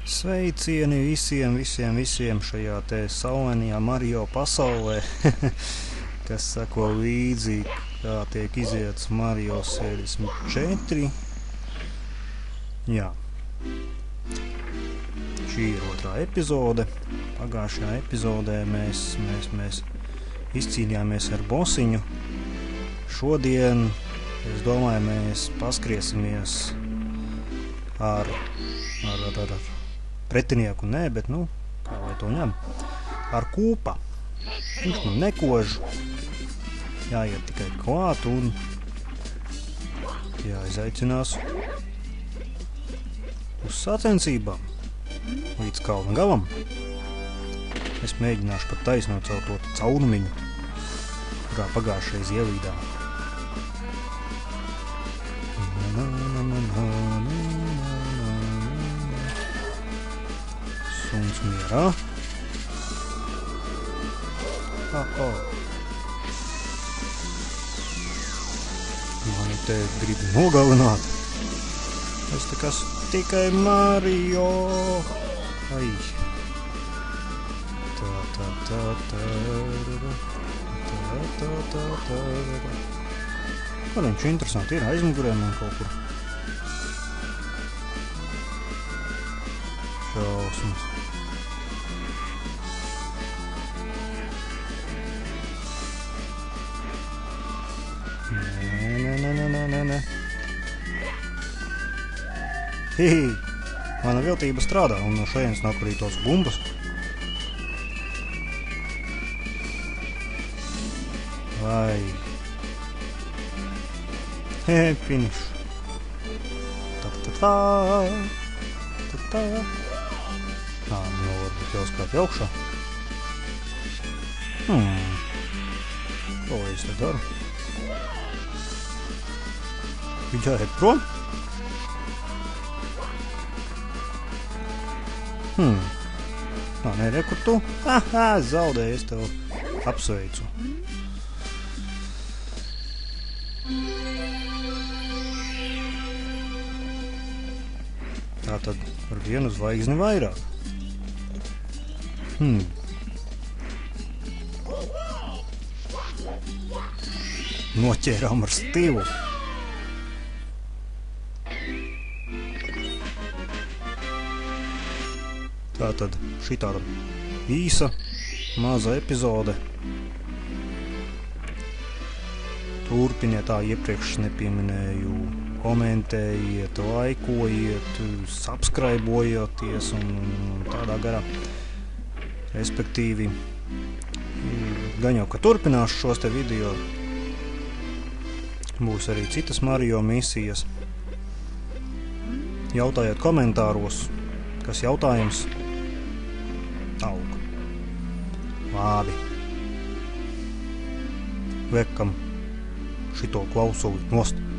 Sveicieni visiem šajā te saulainajā Mario pasaulē, kas sako līdzi, kā tiek iziets Mario 64. Jā. Šī ir otrā epizode. Pagājušajā epizodē mēs izcīnījāmies ar bosiņu. Šodien, es domāju, mēs paskriesimies ar pretinieku, nē, bet, kā lai to ņem, ar kūpa. Viņš nekož, jāiet tikai klāt un jāizaicinās uz sacensībām līdz kalna galam. Es mēģināšu pat taisnot savu to caurumiņu, kurā pagājušreiz ielīdām. Suns mierā. Mani te grib nogalināt. Es te kas tikai Mario. Ai. Kā viņš interesanti ir aizmugurē man kaut kur. Šausmas. Nē. Hihi, mana viltība strādā un no šajienes nāk arī tos bumbas. Vai. Finish. Varbūt jāskāt augšā. Ko es te daru? Viņš jāiet prom? Nē, kur tu? Zaudēji, es tev apsveicu. Tātad ar vienu zvaigzni vairāk. Noķērām ar stilu. Tātad šī tāda īsa, maza epizode. Turpiniet, iepriekš nepieminēju, komentējiet, laikojiet, subscribojoties un tādā garā. Respektīvi, gan jau, ka turpināšu šos te video, būs arī citas Mario misijas. Jautājiet komentāros, kas jautājums aug. Labi. Liekam šito klausuli nost.